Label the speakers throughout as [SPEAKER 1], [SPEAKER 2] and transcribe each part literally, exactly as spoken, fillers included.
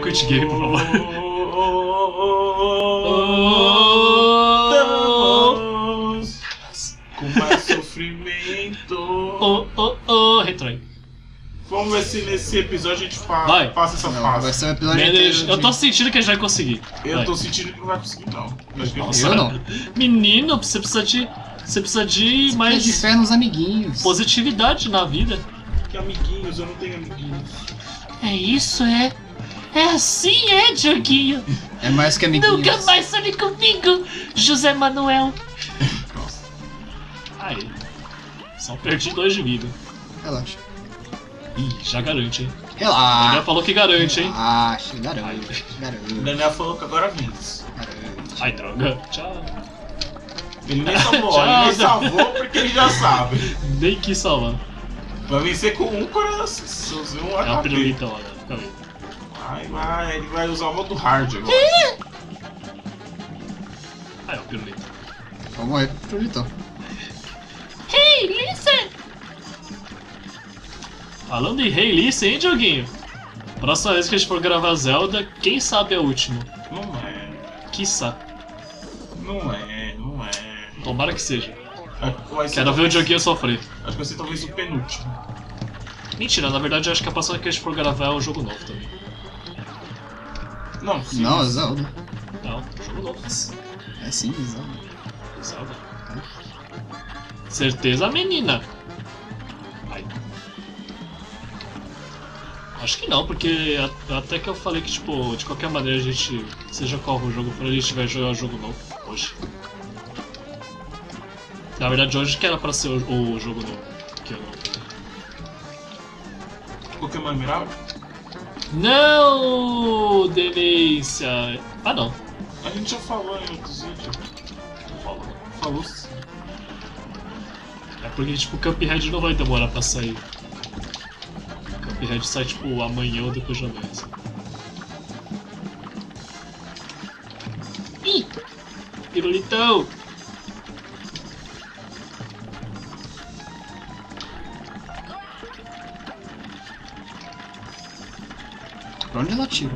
[SPEAKER 1] Quit Game, por favor.
[SPEAKER 2] Estamos com mais sofrimento.
[SPEAKER 1] Oh, oh, oh, retrói.
[SPEAKER 2] Vamos ver se nesse episódio a gente fa
[SPEAKER 1] Vai.
[SPEAKER 2] passa essa
[SPEAKER 3] Não,
[SPEAKER 2] fase.
[SPEAKER 3] vai ser um episódio
[SPEAKER 1] Menos-
[SPEAKER 3] inteiro
[SPEAKER 1] Eu
[SPEAKER 3] de-
[SPEAKER 1] tô sentindo que a gente vai conseguir.
[SPEAKER 2] Eu
[SPEAKER 1] Vai.
[SPEAKER 2] tô sentindo que não vai conseguir, não. Eu acho que
[SPEAKER 1] Nossa,
[SPEAKER 3] Eu não.
[SPEAKER 1] Menino, você precisa de. Você precisa de
[SPEAKER 3] Mas
[SPEAKER 1] mais
[SPEAKER 3] de fé nos amiguinhos.
[SPEAKER 1] positividade na vida.
[SPEAKER 2] Que amiguinhos, eu não tenho amiguinhos.
[SPEAKER 1] É isso, é. É assim, é, Dioguinho.
[SPEAKER 3] É mais que amiguinhos.
[SPEAKER 1] Nunca mais sale comigo, José Manuel.
[SPEAKER 2] Nossa.
[SPEAKER 1] Aí. Só perdi dois de vida.
[SPEAKER 3] Relaxa.
[SPEAKER 1] Ih, já garante, hein? Daniel
[SPEAKER 3] Relaxa.
[SPEAKER 1] falou que garante, hein?
[SPEAKER 3] Relaxa, garoto.
[SPEAKER 2] O
[SPEAKER 3] Garoto.
[SPEAKER 2] Daniel falou que agora vence.
[SPEAKER 3] Garoto.
[SPEAKER 1] Ai, droga. Tchau.
[SPEAKER 2] Ele nem salvou,
[SPEAKER 1] Tchau.
[SPEAKER 2] ele nem salvou porque ele já sabe.
[SPEAKER 1] Nem quis salvar.
[SPEAKER 2] Vai vencer com um coração, um
[SPEAKER 1] É uma
[SPEAKER 2] H P.
[SPEAKER 1] pirulita lá, né? Fica vendo.
[SPEAKER 2] Vai, vai, ele vai usar o modo hard agora.
[SPEAKER 1] Ah, é uma pirulita.
[SPEAKER 3] Vamos morrer pro Litão.
[SPEAKER 1] Hey, listen! Falando em Hey, listen, hein, Dioguinho? Próxima vez que a gente for gravar Zelda, quem sabe é a última.
[SPEAKER 2] Não é,
[SPEAKER 1] Quiçá.
[SPEAKER 2] não é, não é.
[SPEAKER 1] Tomara que seja.
[SPEAKER 2] Vai ser
[SPEAKER 1] Quero ver o Dioguinho sofrer.
[SPEAKER 2] Acho que vai ser talvez o penúltimo.
[SPEAKER 1] Mentira, na verdade eu acho que a próxima vez que a gente for gravar é um jogo novo também.
[SPEAKER 2] Não, sim.
[SPEAKER 3] Não, é Zelda.
[SPEAKER 1] Não, jogo novo.
[SPEAKER 3] É sim, Zelda.
[SPEAKER 1] Zelda. Certeza, menina. Ai. Acho que não, porque a- até que eu falei que, tipo, de qualquer maneira a gente, seja qual o jogo for, a gente vai jogar o jogo novo hoje. Na verdade, hoje que era pra ser o, o jogo novo. Que eu...
[SPEAKER 2] Pokémon Emerald?
[SPEAKER 1] Não, delícia! Ah, não.
[SPEAKER 2] A gente já falou em outros vídeos.
[SPEAKER 1] Não falo.
[SPEAKER 2] Falou sim.
[SPEAKER 1] É porque, tipo, o Cuphead não vai demorar pra sair. O Cuphead sai, tipo, amanhã ou depois de amanhã. assim. Ih! Pirulitão!
[SPEAKER 3] Pra onde ela tira?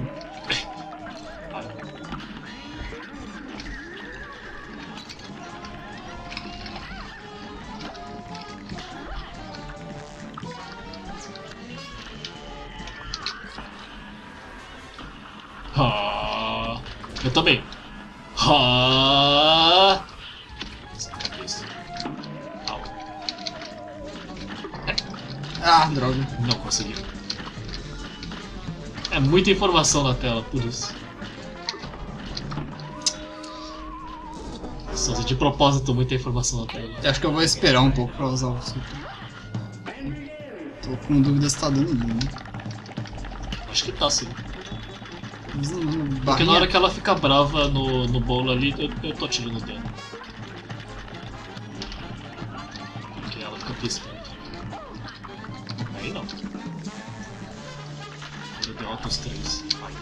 [SPEAKER 1] Ah, eu também. Ah, isso. Au.
[SPEAKER 3] Ah, droga.
[SPEAKER 1] Não consegui. É muita informação na tela, por isso. Só de propósito, muita informação na tela.
[SPEAKER 3] Eu acho que eu vou esperar um pouco pra usar o super. Tô com dúvida se tá dando nenhum.
[SPEAKER 1] Acho que tá sim. Porque
[SPEAKER 3] Barrinha.
[SPEAKER 1] na hora que ela fica brava no, no bolo ali, eu, eu tô tirando dela. Porque ela fica piscando. Aí não. Eu derroto os três. Ai.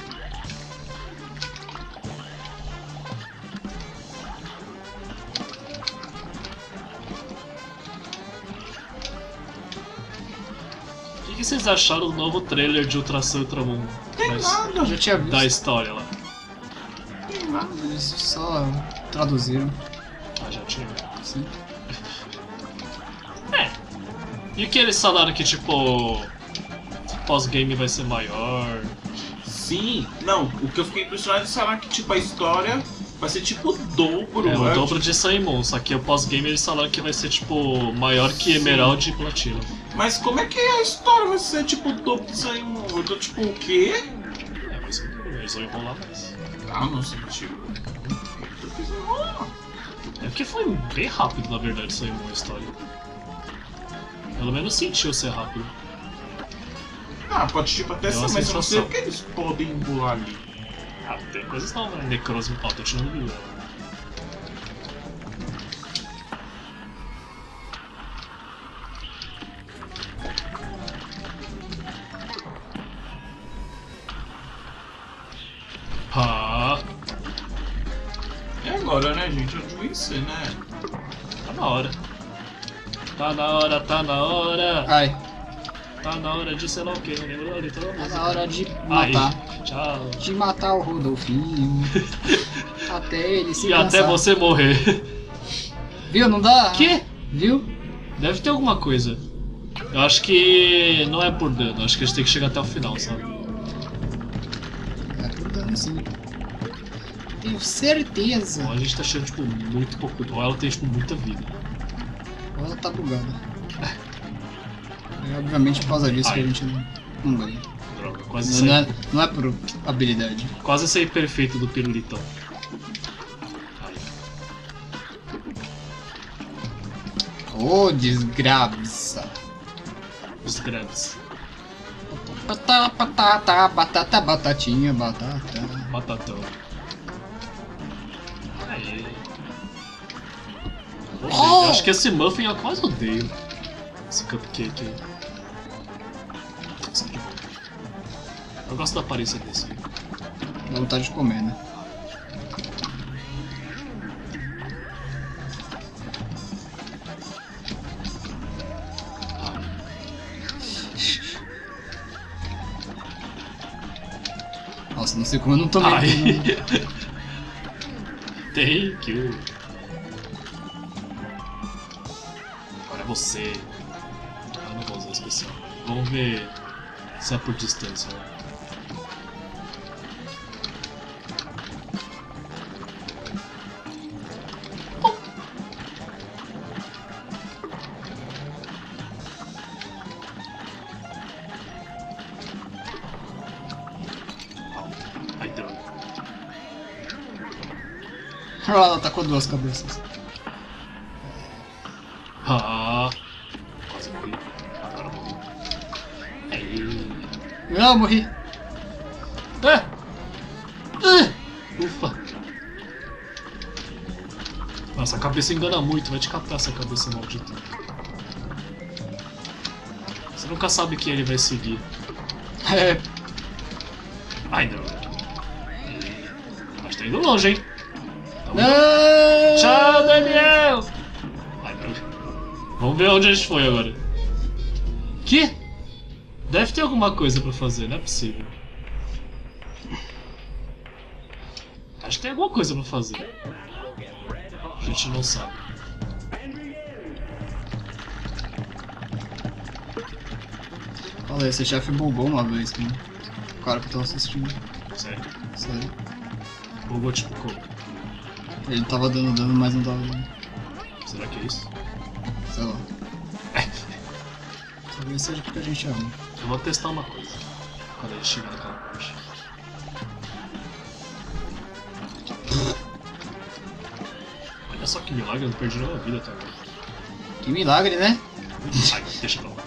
[SPEAKER 1] O que, que vocês acharam do novo trailer de Ultração e Ultramundo?
[SPEAKER 2] Tem
[SPEAKER 1] Mas-
[SPEAKER 2] nada,
[SPEAKER 3] Eu já tinha visto.
[SPEAKER 1] Da história lá.
[SPEAKER 2] tem nada.
[SPEAKER 3] Eles só traduziram.
[SPEAKER 1] Ah, já tinha.
[SPEAKER 3] Sim.
[SPEAKER 1] E o que eles falaram que, tipo, pós-game vai ser maior?
[SPEAKER 2] Sim, não, o que eu fiquei impressionado é será que tipo a história vai ser tipo o dobro,
[SPEAKER 1] É, o
[SPEAKER 2] né?
[SPEAKER 1] dobro de Sun e Moon, só que o pós-game eles falaram que vai ser, tipo, maior que Emerald e Platina.
[SPEAKER 2] Mas como é que a história vai ser tipo o dobro de Sun e Moon? Eu tô tipo o quê?
[SPEAKER 1] É, mas eles vão enrolar mais.
[SPEAKER 2] Ah, não senti.
[SPEAKER 1] É porque foi bem rápido, na verdade, Sun e Moon a história. Pelo menos sentiu ser rápido.
[SPEAKER 2] Ah, pode tipo até
[SPEAKER 1] Deu
[SPEAKER 2] ser,
[SPEAKER 1] uma
[SPEAKER 2] mas eu não sei
[SPEAKER 1] sensação.
[SPEAKER 2] o que eles podem embolar ali.
[SPEAKER 1] Ah, tem coisas não, né? Necrose... Ó, tô tirando do Ah,
[SPEAKER 2] É agora, né, gente? Onde vai ser, né?
[SPEAKER 1] tá na hora. Tá na hora, tá na hora.
[SPEAKER 3] Ai.
[SPEAKER 1] Tá na hora de sei lá o que, não lembro a letra da
[SPEAKER 3] Tá
[SPEAKER 1] música.
[SPEAKER 3] na hora de
[SPEAKER 1] Aí,
[SPEAKER 3] matar.
[SPEAKER 1] tchau.
[SPEAKER 3] De matar o Rodolfinho. Até ele se
[SPEAKER 1] E
[SPEAKER 3] cansar.
[SPEAKER 1] até você morrer.
[SPEAKER 3] Viu? Não dá?
[SPEAKER 1] Que?
[SPEAKER 3] Viu?
[SPEAKER 1] Deve ter alguma coisa. Eu acho que não é por dano, acho que a gente tem que chegar até o final, sabe?
[SPEAKER 3] É por dano sim. Tenho certeza.
[SPEAKER 1] Ou a gente tá achando, tipo, muito pouco. Ou ela tem, tipo, muita vida.
[SPEAKER 3] Ou ela tá bugada. É obviamente por causa disso
[SPEAKER 1] Ai.
[SPEAKER 3] que a gente não, não ganha.
[SPEAKER 1] Droga, quase
[SPEAKER 3] Não,
[SPEAKER 1] saí,
[SPEAKER 3] não, é, não é por habilidade.
[SPEAKER 1] quase saí perfeito do pirulitão. Ai,
[SPEAKER 3] Ô, desgraça.
[SPEAKER 1] os grabs.
[SPEAKER 3] Batata, batata, batata, batatinha, batata.
[SPEAKER 1] Batatão. Aí. Odeio.
[SPEAKER 3] Oh!
[SPEAKER 1] Eu acho que esse muffin eu quase odeio. Esse cupcake aí. Nossa, que bom. Eu gosto da aparência desse aí.
[SPEAKER 3] Dá vontade de comer, né? Nossa, não sei como eu não tomei.
[SPEAKER 1] Ai.
[SPEAKER 3] Né?
[SPEAKER 1] Thank you. Agora é você. Eu não vou usar especial. Vamos ver se é por distância. Né? Ai, droga.
[SPEAKER 3] Olha lá, ela tá com duas cabeças.
[SPEAKER 1] Ah, quase morri. Agora morri. Aí.
[SPEAKER 3] Não, morri.
[SPEAKER 1] Ah! Ah! Ufa! Nossa, a cabeça engana muito, vai te catar essa cabeça maldita. Você nunca sabe quem ele vai seguir.
[SPEAKER 3] É,
[SPEAKER 1] Ai, droga. Mas tá indo longe, hein? Tá bom.
[SPEAKER 3] não.
[SPEAKER 1] Tchau, Daniel! Ai, droga. Vamos ver onde a gente foi agora. Que? Deve ter alguma coisa pra fazer, não é possível. Acho que tem alguma coisa pra fazer. A gente não sabe.
[SPEAKER 3] Olha, esse chefe bugou uma vez, né? O cara que eu tava assistindo.
[SPEAKER 1] Sério.
[SPEAKER 3] Sério.
[SPEAKER 1] Bugou tipo como?
[SPEAKER 3] Ele tava dando dano, mas não tava dando.
[SPEAKER 1] Será que é isso?
[SPEAKER 3] Sei lá. Talvez seja porque a gente ama.
[SPEAKER 1] Eu vou testar uma coisa. Quando a gente chegar naquela parte. Olha só que milagre, eu não perdi nenhuma vida até agora.
[SPEAKER 3] Que milagre, né?
[SPEAKER 1] Ai, deixa pra lá.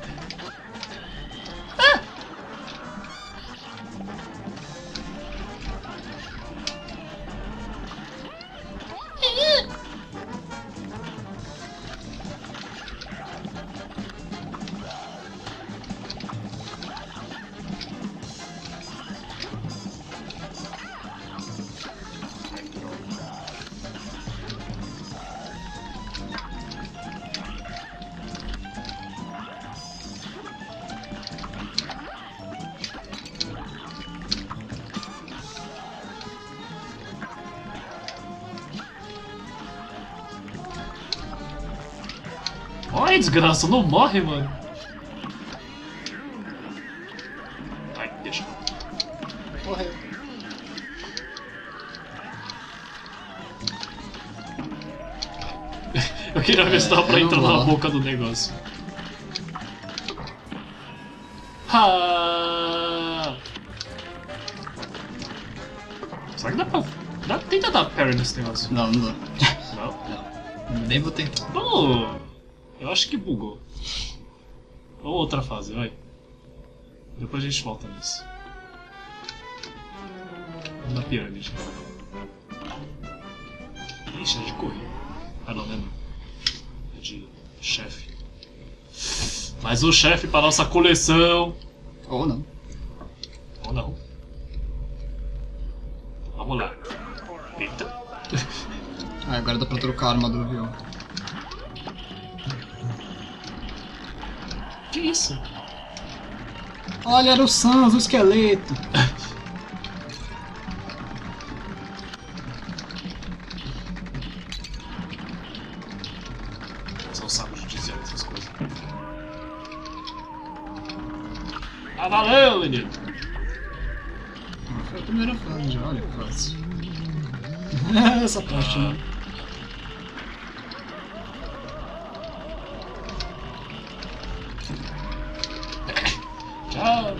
[SPEAKER 1] Ai, desgraça, não morre, mano. Ai, deixa.
[SPEAKER 3] Morreu.
[SPEAKER 1] Eu queria ver se dava pra
[SPEAKER 3] É, eu
[SPEAKER 1] entrar
[SPEAKER 3] não vou
[SPEAKER 1] na
[SPEAKER 3] lá.
[SPEAKER 1] boca do negócio. Ah! Será que dá pra. Dá, tenta dar parry nesse negócio.
[SPEAKER 3] Não, não dá.
[SPEAKER 1] Não?
[SPEAKER 3] Nem vou tentar.
[SPEAKER 1] Vamos. Eu acho que bugou. Ou outra fase, vai. Depois a gente volta nisso. Vamos na pirâmide. Ixi, é de correr. Ah não, né? É de chefe. Mais um chefe para nossa coleção.
[SPEAKER 3] Ou não.
[SPEAKER 1] Ou não. Vamos lá. Eita.
[SPEAKER 3] Ah, agora dá pra trocar a arma do avião.
[SPEAKER 1] Que isso?
[SPEAKER 3] Olha, era o Sans, o esqueleto.
[SPEAKER 1] São sabos de dizer essas coisas. Ah, valeu, menino!
[SPEAKER 3] Foi a primeira fase já, olha que fácil. Essa parte, né?
[SPEAKER 1] Tchau!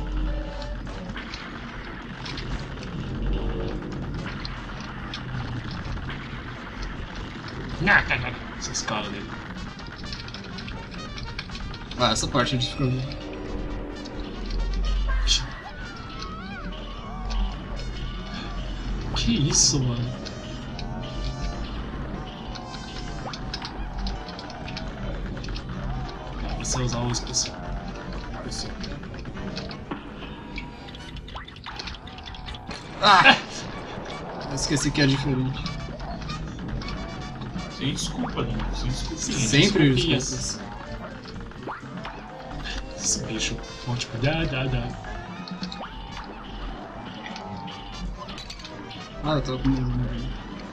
[SPEAKER 1] Essas caras dele.
[SPEAKER 3] Ah, essa parte a gente ficou.
[SPEAKER 1] Que isso, mano? Dá pra você usar o especial. Esse.
[SPEAKER 3] Ah! Eu esqueci que é diferente.
[SPEAKER 2] Sem desculpa, né? Sem desculpa.
[SPEAKER 1] Sim,
[SPEAKER 3] Sempre os
[SPEAKER 1] desculpinhas.
[SPEAKER 3] desculpas.
[SPEAKER 1] Esse bicho, bom, tipo, dá, dá, dá.
[SPEAKER 3] Ah, eu tô com medo de morrer.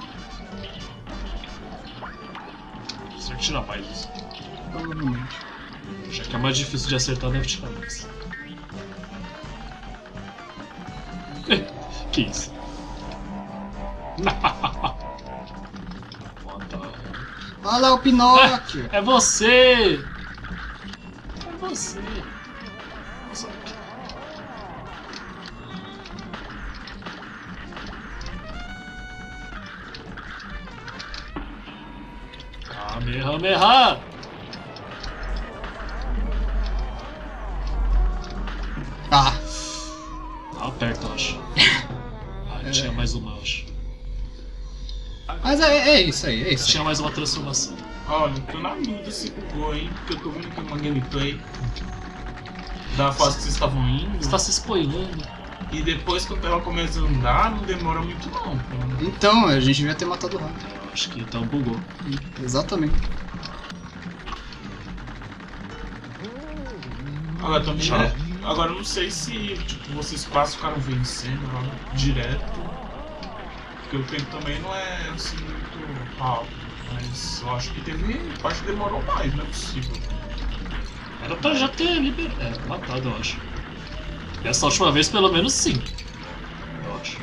[SPEAKER 1] Você vai tirar mais isso.
[SPEAKER 3] Provavelmente.
[SPEAKER 1] Já que é mais difícil de acertar, deve tirar mais. Que isso?
[SPEAKER 3] Olha lá o Pinóquio!
[SPEAKER 1] É você! É você! Nossa. Kamehameha!
[SPEAKER 3] Ah!
[SPEAKER 1] Tava perto, eu acho. Ah,
[SPEAKER 3] É.
[SPEAKER 1] tinha mais uma, eu acho.
[SPEAKER 3] Mas é, é isso aí, é isso aí.
[SPEAKER 1] Tinha mais uma transformação.
[SPEAKER 2] Olha, tô na dúvida se bugou, hein? Porque eu tô vendo aqui uma gameplay da fase que vocês estavam indo.
[SPEAKER 1] Você tá se spoilando.
[SPEAKER 2] E depois que ela começa a andar, não demora muito não.
[SPEAKER 3] Então, a gente devia ter matado o rato.
[SPEAKER 1] Eu acho que então bugou.
[SPEAKER 3] Exatamente.
[SPEAKER 2] Agora também.
[SPEAKER 1] Tchau.
[SPEAKER 2] né? Agora eu não sei se tipo, vocês quase ficaram vencendo lá direto. Porque o tempo também não é assim muito alto. Mas eu acho que teve. Eu acho que demorou mais, não é possível.
[SPEAKER 1] Era pra já ter liber... é, matado, eu acho. Dessa última vez, pelo menos, sim. Eu acho.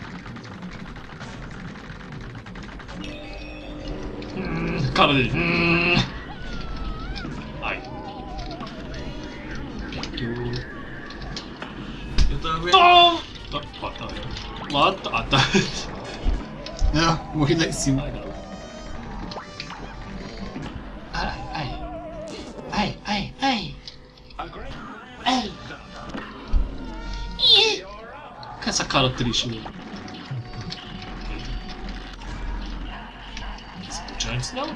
[SPEAKER 1] Hum, cara dele. Hum. Ai. Pitu.
[SPEAKER 2] Eu tava vendo.
[SPEAKER 1] Tom! Tá, mata. Mata. Ah, tá.
[SPEAKER 3] É, morri lá em cima.
[SPEAKER 1] Ai, não. Ai, ai. Ai, ai, ai. Ai. Ih. Com essa cara triste dele. Antes não.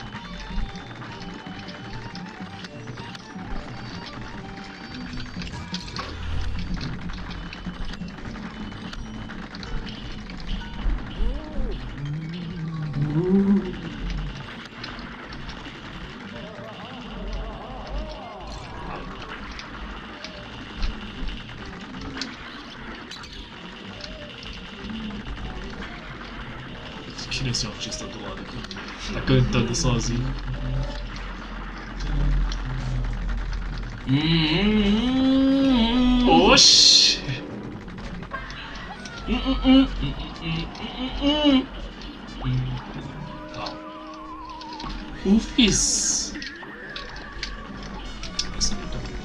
[SPEAKER 1] Que nem esse autista do lado aqui. Tá cantando sozinho.
[SPEAKER 2] Hum,
[SPEAKER 1] Oxi!
[SPEAKER 2] hum, hum, hum, hum, hum, hum, hum.
[SPEAKER 1] Tá. Ufis! Nossa, muito bom.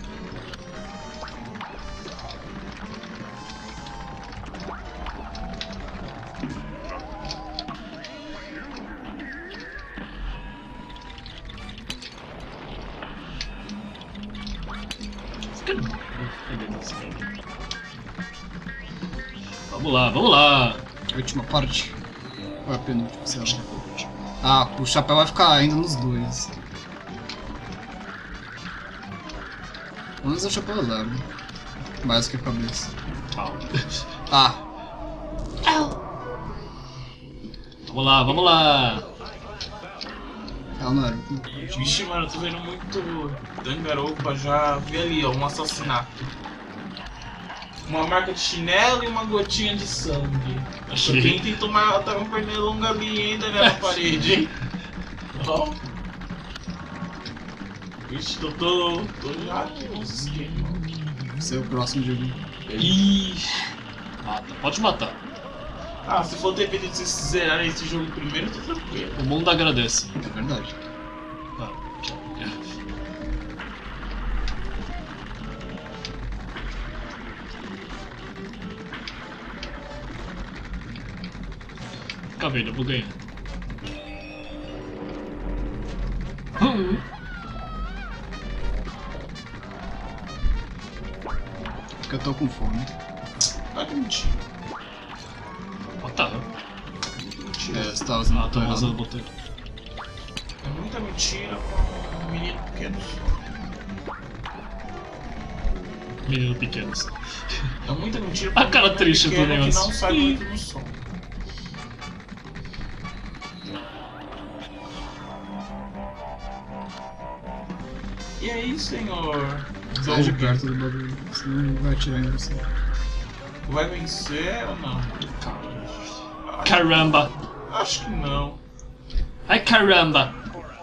[SPEAKER 1] Vamos lá, vamos lá!
[SPEAKER 3] Última parte. Ou é a penúltima, sei lá.
[SPEAKER 1] Acho que foi o último.
[SPEAKER 3] Ah, o chapéu vai ficar ainda nos dois. Pelo menos o chapéu é leve. Mais que a cabeça.
[SPEAKER 1] Au.
[SPEAKER 3] Ah,
[SPEAKER 1] Vamos lá, vamos lá!
[SPEAKER 3] Ela não era.
[SPEAKER 2] Vixe, mano, eu tô vendo muito Danganronpa, já vi ali, ó, um assassinato. Uma marca de chinelo e uma gotinha de sangue. Acho que alguém tentou matar um pernilongo ali ainda, né, na parede, hein? Ó. Vixe, eu tô, tô já aqui nos esquemas.
[SPEAKER 3] Esse é o próximo jogo.
[SPEAKER 1] Ixi. Mata, pode matar.
[SPEAKER 2] Ah, se for depender de vocês zerarem esse jogo primeiro, tô tranquilo.
[SPEAKER 1] O mundo agradece.
[SPEAKER 3] É verdade.
[SPEAKER 1] Ah, tchau. Fica vendo, eu vou ganhar. Hum.
[SPEAKER 3] Porque eu tô com fome.
[SPEAKER 2] Ah, que mentira.
[SPEAKER 1] Tá.
[SPEAKER 3] É, você tá usando
[SPEAKER 1] Ah, tô
[SPEAKER 3] errado.
[SPEAKER 1] usando o botão.
[SPEAKER 2] É muita mentira com um menino pequeno.
[SPEAKER 1] Menino pequenos.
[SPEAKER 2] É muita mentira
[SPEAKER 1] A
[SPEAKER 2] com
[SPEAKER 1] cara
[SPEAKER 2] um menino
[SPEAKER 1] triste do
[SPEAKER 2] pequeno que
[SPEAKER 1] negócio.
[SPEAKER 2] não sai muito no som. E aí, senhor?
[SPEAKER 3] Sai de
[SPEAKER 2] Doug,
[SPEAKER 3] perto do bagulho, senão ele vai atirar em você.
[SPEAKER 2] vai vencer ou não?
[SPEAKER 1] Caramba!
[SPEAKER 2] Acho que não.
[SPEAKER 1] Ai caramba!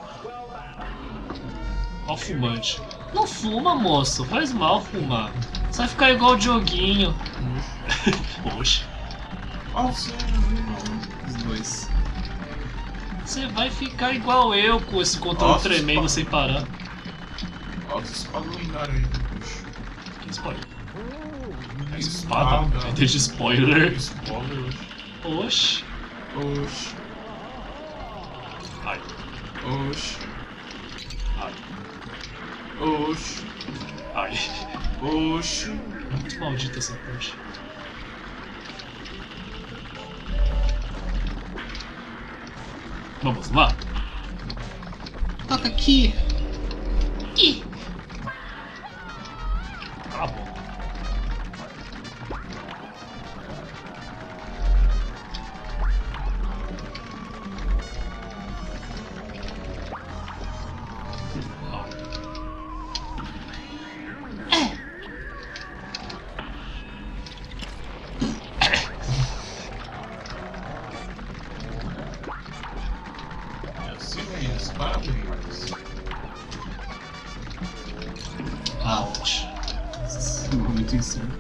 [SPEAKER 1] Ó o fumante. Não fuma, moço. Faz mal fumar. Você vai ficar igual o Dioguinho. Oxe.
[SPEAKER 2] Nossa,
[SPEAKER 3] Os dois.
[SPEAKER 1] Você vai ficar igual eu com esse controle
[SPEAKER 2] Nossa,
[SPEAKER 1] tremendo
[SPEAKER 2] espa-
[SPEAKER 1] sem parar.
[SPEAKER 2] olha os espadas lendários aí, bicho.
[SPEAKER 1] Que spoiler. É
[SPEAKER 2] Espada.
[SPEAKER 1] espada. É desde spoiler.
[SPEAKER 2] Spoiler.
[SPEAKER 1] Oxe.
[SPEAKER 2] Oxi,
[SPEAKER 1] Ai.
[SPEAKER 2] oxi,
[SPEAKER 1] Ai.
[SPEAKER 2] oxi,
[SPEAKER 1] Ai.
[SPEAKER 2] oxi.
[SPEAKER 1] Muito maldita essa parte. Vamos lá.
[SPEAKER 3] Toca aqui!
[SPEAKER 1] Ih. Cala a boca. Não.
[SPEAKER 2] É assim mesmo, parabéns.
[SPEAKER 1] Ouch.
[SPEAKER 3] Esse momento insano.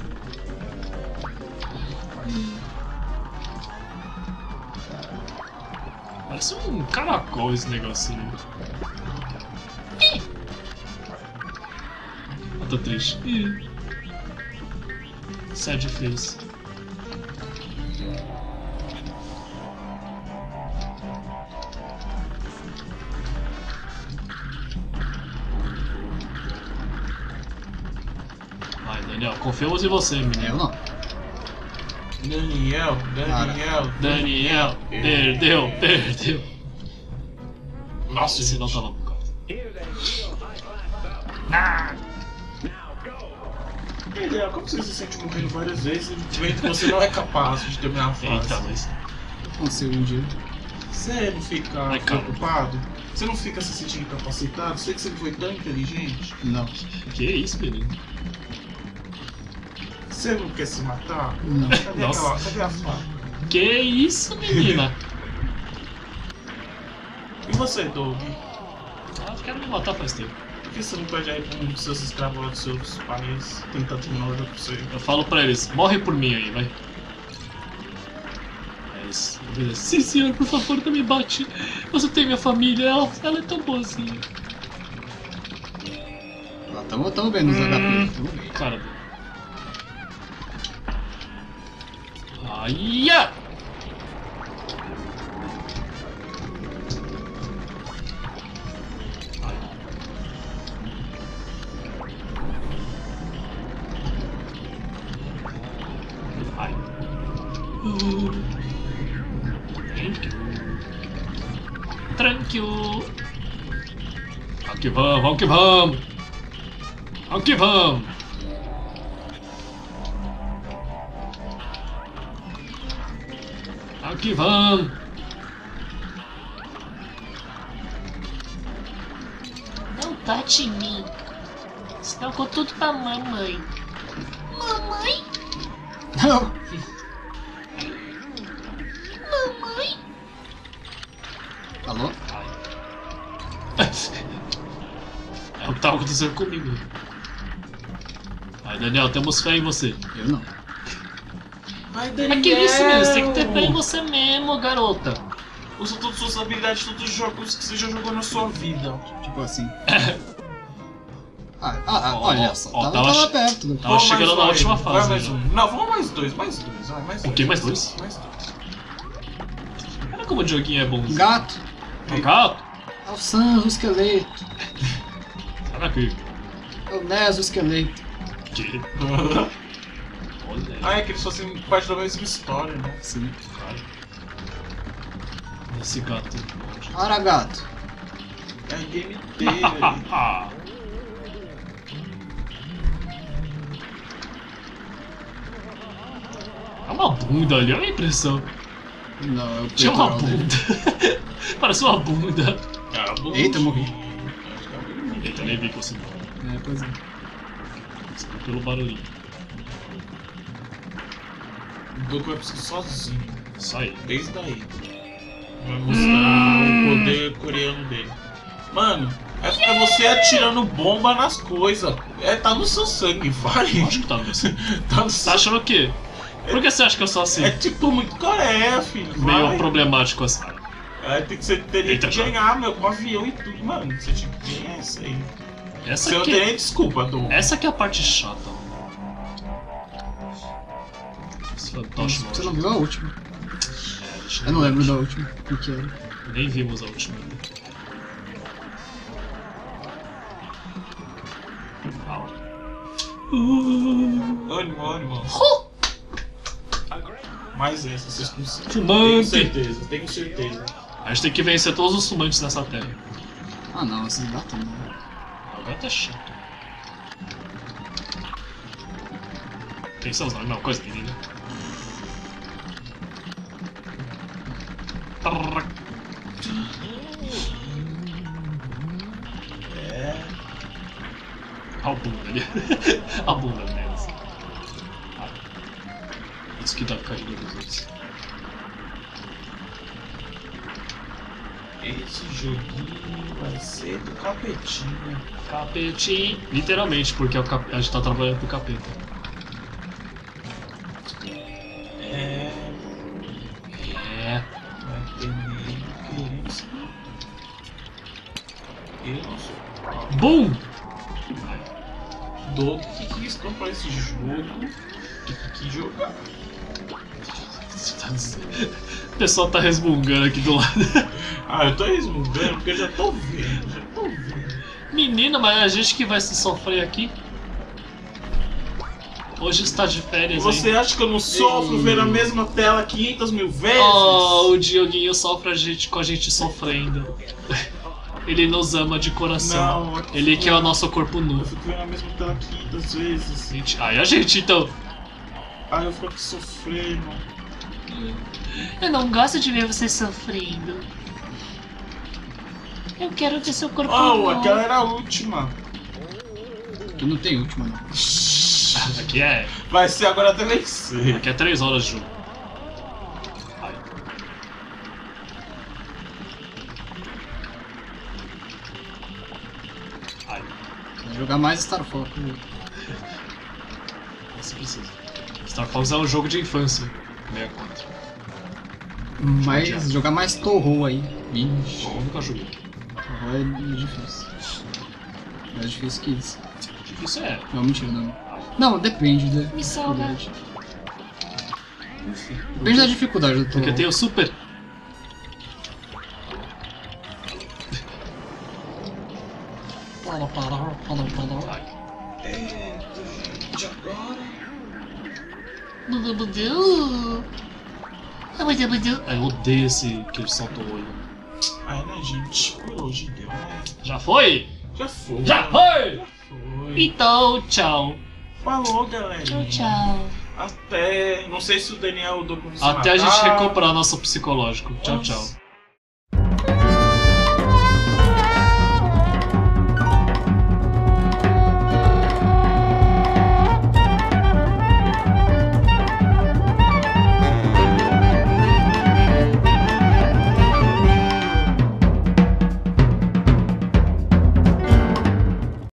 [SPEAKER 1] Parece um caracol esse negocinho. Eu tô triste. Ih. Sad face. Vai, Daniel, confiamos em você, menino.
[SPEAKER 3] Eu não.
[SPEAKER 2] Daniel, Daniel,
[SPEAKER 1] Daniel, perdeu, perdeu.
[SPEAKER 2] Nossa,
[SPEAKER 1] Esse não
[SPEAKER 2] gente.
[SPEAKER 1] tava bugado.
[SPEAKER 2] Daniel, como você se sente morrendo várias vezes vendo que você não é capaz de terminar a fase?
[SPEAKER 1] Eita, mas.
[SPEAKER 3] Aconteceu um dia.
[SPEAKER 2] Você não fica
[SPEAKER 1] Ai, cara.
[SPEAKER 2] preocupado? Você não fica se sentindo incapacitado? Sei que você foi tão inteligente.
[SPEAKER 3] Não.
[SPEAKER 1] Que isso, menino?
[SPEAKER 2] Você não quer se matar?
[SPEAKER 3] Não.
[SPEAKER 2] Cadê,
[SPEAKER 1] Nossa.
[SPEAKER 2] aquela, cadê a faca?
[SPEAKER 1] Que isso, menina?
[SPEAKER 2] E você, Doug?
[SPEAKER 1] Ela quer me matar faz tempo.
[SPEAKER 2] Por que você não pede aí pra um dos seus escravos lá dos seus pais tentar terminar pra você?
[SPEAKER 1] Eu falo pra eles, morre por mim aí, vai. Eles, eles, sim senhor, por favor, não me bate. Você tem minha família, ela, ela é tão boazinha.
[SPEAKER 3] Ah, tamo, tamo bem nos
[SPEAKER 1] Hum.
[SPEAKER 3] H P. Tamo bem.
[SPEAKER 1] Cara dele. Aia! Ai. Uh. Thank you. Thank you. Vamos que vamos, vamos que vamos. Vamos que vamos. Vamos que vamos. conte em mim. Senão eu conto tudo pra mamãe. Mamãe?
[SPEAKER 3] Não.
[SPEAKER 1] Mamãe?
[SPEAKER 3] Alô?
[SPEAKER 1] É o que tava acontecendo comigo. Aí, Daniel, temos fé em você.
[SPEAKER 3] Eu não.
[SPEAKER 2] Vai, Daniel!
[SPEAKER 1] Mas que isso, meu? Você tem que ter fé em você mesmo, garota.
[SPEAKER 2] Usa todas as suas habilidades, todos os jogos que você já jogou na sua vida.
[SPEAKER 3] Tipo assim. Ah, ah, ah,
[SPEAKER 1] Ó,
[SPEAKER 3] olha
[SPEAKER 1] ó,
[SPEAKER 3] só.
[SPEAKER 1] ó,
[SPEAKER 3] tava,
[SPEAKER 1] tava
[SPEAKER 3] tava
[SPEAKER 1] che-
[SPEAKER 3] perto. Do...
[SPEAKER 1] Tava
[SPEAKER 2] Vamos
[SPEAKER 1] chegando
[SPEAKER 2] mais
[SPEAKER 1] na
[SPEAKER 2] um
[SPEAKER 1] última
[SPEAKER 2] aí.
[SPEAKER 1] fase.
[SPEAKER 2] Vai mais
[SPEAKER 1] né?
[SPEAKER 2] um. Não, vamos mais dois, mais dois. Vai, mais
[SPEAKER 1] O
[SPEAKER 2] dois.
[SPEAKER 1] quê? Mais dois?
[SPEAKER 2] Mais dois.
[SPEAKER 1] Olha como o joguinho é bom.
[SPEAKER 3] Gato.
[SPEAKER 1] O gato?
[SPEAKER 3] É o Sans, o esqueleto.
[SPEAKER 1] Olha aqui.
[SPEAKER 3] É o Nes, o esqueleto.
[SPEAKER 1] Que? Olha.
[SPEAKER 2] Ah, é que eles fazem parte da mesma história, né?
[SPEAKER 3] Sim.
[SPEAKER 1] Cara. Esse gato.
[SPEAKER 3] Ora, gato.
[SPEAKER 2] É a game inteira.
[SPEAKER 1] É uma bunda ali, olha a impressão.
[SPEAKER 3] Não, é o
[SPEAKER 1] Tinha uma
[SPEAKER 3] peitoral dele.
[SPEAKER 1] bunda. Parece uma bunda.
[SPEAKER 2] Ah, bom.
[SPEAKER 3] Eita, morri.
[SPEAKER 1] Eita, nem vi que você morreu.
[SPEAKER 3] É, pois é.
[SPEAKER 1] Pelo barulhinho.
[SPEAKER 2] O Goku vai conseguir sozinho.
[SPEAKER 1] Isso aí.
[SPEAKER 2] Desde daí. Vai mostrar o poder coreano dele. Mano, é, é você atirando bomba nas coisas. É, tá no seu sangue, vai.
[SPEAKER 1] Acho que tá no meu sangue.
[SPEAKER 2] Tá no
[SPEAKER 1] Tá
[SPEAKER 2] seu...
[SPEAKER 1] achando o quê? Por que você acha que eu sou assim?
[SPEAKER 2] É tipo muito Coreia, filho.
[SPEAKER 1] Meio
[SPEAKER 2] vai.
[SPEAKER 1] problemático assim.
[SPEAKER 2] É, tem que você teria
[SPEAKER 1] Eita,
[SPEAKER 2] que
[SPEAKER 1] já.
[SPEAKER 2] ganhar, meu, com avião e tudo, mano. Você tinha que ganhar essa aí.
[SPEAKER 1] Essa
[SPEAKER 2] Você não
[SPEAKER 1] aqui,
[SPEAKER 2] tem nem desculpa, do.
[SPEAKER 1] essa aqui é a parte chata. Esse fantoche
[SPEAKER 3] Você não
[SPEAKER 1] maldito.
[SPEAKER 3] viu a última?
[SPEAKER 1] É, deixa
[SPEAKER 3] Eu não lembro da última. O que era?
[SPEAKER 1] Nem vimos a última ainda. Ah,
[SPEAKER 2] Ânimo, ânimo. Mais essa, vocês conseguem. Tenho
[SPEAKER 1] Fumante!
[SPEAKER 2] certeza, tenho certeza.
[SPEAKER 1] A gente tem que vencer todos os fumantes nessa terra.
[SPEAKER 3] Ah não, esses gatos não.
[SPEAKER 1] O gato é chato. Tem seus nomes, não, coisa menina.
[SPEAKER 2] É.
[SPEAKER 1] Olha a bunda ali. A bunda deles. Ah, isso que dá caída dos outros.
[SPEAKER 2] Esse joguinho vai ser do capetinho.
[SPEAKER 1] Capetinho. Literalmente, porque é o cap... a gente tá trabalhando pro capeta.
[SPEAKER 2] É.
[SPEAKER 1] É.
[SPEAKER 2] Vai ter nego querendo se. Eu não sou.
[SPEAKER 1] Bum!
[SPEAKER 2] Do que que eles comprar esse jogo? Tem que jogar.
[SPEAKER 1] Você tá dizendo? O pessoal tá resmungando aqui do lado.
[SPEAKER 2] Ah, eu tô resmungando porque eu já tô vendo, já tô vendo.
[SPEAKER 1] Menina, mas é a gente que vai se sofrer aqui. Hoje está de férias
[SPEAKER 2] Você
[SPEAKER 1] aí.
[SPEAKER 2] acha que eu não sofro
[SPEAKER 3] Ei.
[SPEAKER 2] ver a mesma tela quinhentas mil vezes?
[SPEAKER 1] Oh, o Dioguinho sofre a gente com a gente sofrendo. Ele nos ama de coração.
[SPEAKER 2] Não, eu
[SPEAKER 1] Ele
[SPEAKER 2] fico-
[SPEAKER 1] que é o nosso corpo nu.
[SPEAKER 2] Eu fico vendo a mesma tela quinhentas vezes.
[SPEAKER 1] Gente, ai, a gente então.
[SPEAKER 2] Aí eu fico aqui sofrendo.
[SPEAKER 1] Eu não gosto de ver você sofrendo. Eu quero ver seu corpo
[SPEAKER 2] Oh,
[SPEAKER 1] nu.
[SPEAKER 2] aquela era a última.
[SPEAKER 3] Aqui não tem última não.
[SPEAKER 1] Aqui é.
[SPEAKER 2] Vai ser agora até vencer.
[SPEAKER 1] Aqui é três horas de jogo. Ai. Ai,
[SPEAKER 3] Vou jogar mais Star Fox.
[SPEAKER 1] você precisa. Star Fox é um jogo de infância. sessenta e quatro.
[SPEAKER 3] Mas jogar mais Torro aí. Vixe,
[SPEAKER 1] Bom, eu nunca joguei.
[SPEAKER 3] Torro é difícil. Mais difícil que isso.
[SPEAKER 1] Difícil é.
[SPEAKER 3] Não, mentira, não. Não, depende da
[SPEAKER 1] Me salva.
[SPEAKER 3] dificuldade. Depende da dificuldade do Torro.
[SPEAKER 1] Porque tem o super. Ai.
[SPEAKER 2] Eita, gente, agora.
[SPEAKER 1] Budu budu. Ah, budu budu. Ai, eu odeio esse que ele solta o olho.
[SPEAKER 2] Ai, né, gente? Por hoje deu, né?
[SPEAKER 1] Já foi?
[SPEAKER 2] Já foi.
[SPEAKER 1] Já foi!
[SPEAKER 2] Já foi.
[SPEAKER 1] Então, tchau.
[SPEAKER 2] Falou, galera.
[SPEAKER 1] Tchau, tchau.
[SPEAKER 2] Até. Não sei se o Daniel dou pra se
[SPEAKER 1] Até a gente
[SPEAKER 2] matar.
[SPEAKER 1] recuperar nosso psicológico. Tchau, tchau.